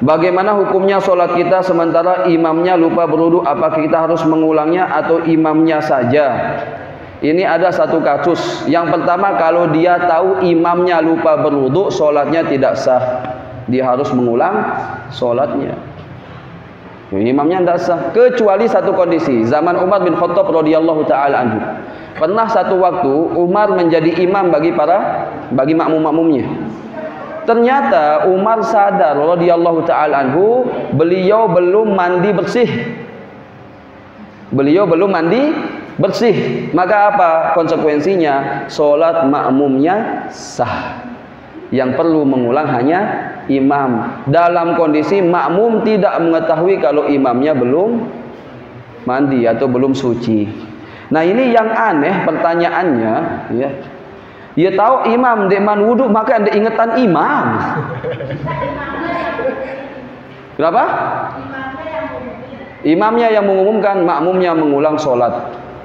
Bagaimana hukumnya sholat kita sementara imamnya lupa berwudu? Apakah kita harus mengulangnya atau imamnya saja? Ini ada satu kasus. Yang pertama, kalau dia tahu imamnya lupa berwudu, sholatnya tidak sah. Dia harus mengulang sholatnya. Imamnya tidak sah. Kecuali satu kondisi. Zaman Umar bin Khattab radhiyallahu taala anhu. Pernah satu waktu Umar menjadi imam bagi makmum-makmumnya. Ternyata Umar sadar radhiyallahu taala anhu, beliau belum mandi bersih. Beliau belum mandi bersih. Maka apa konsekuensinya? Salat makmumnya sah. Yang perlu mengulang hanya imam. Dalam kondisi makmum tidak mengetahui kalau imamnya belum mandi atau belum suci. Nah, ini yang aneh pertanyaannya, ya. Dia tahu imam deman wudu, maka ada ingetan imam. Kenapa? Imamnya yang mengumumkan, makmumnya mengulang sholat.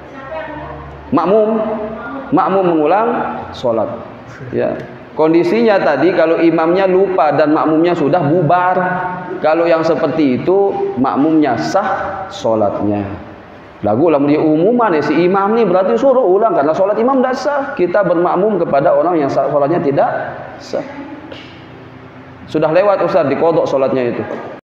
Makmum mengulang sholat. Ya. Kondisinya tadi kalau imamnya lupa dan makmumnya sudah bubar. Kalau yang seperti itu makmumnya sah sholatnya. Lagu lah dia umuman ya, si imam nih berarti suruh ulang karena sholat imam tidak sah. Kita bermakmum kepada orang yang sholatnya tidak sah. Sudah lewat Ustaz, dikodok sholatnya itu.